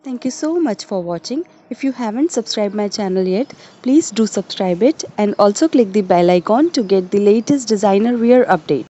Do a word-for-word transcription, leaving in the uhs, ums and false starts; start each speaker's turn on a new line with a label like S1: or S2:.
S1: Thank you so much for watching. If you haven't subscribed my channel yet, please do subscribe it and also click the bell icon to get the latest designer wear update.